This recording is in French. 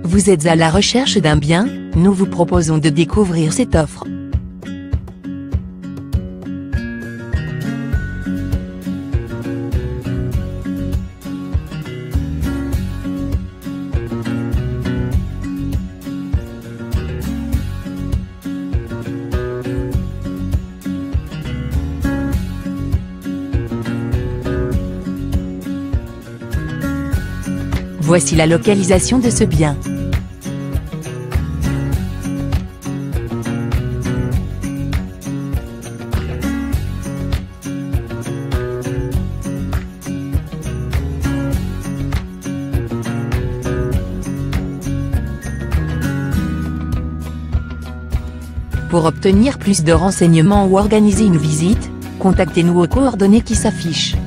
Vous êtes à la recherche d'un bien? Nous vous proposons de découvrir cette offre. Voici la localisation de ce bien. Pour obtenir plus de renseignements ou organiser une visite, contactez-nous aux coordonnées qui s'affichent.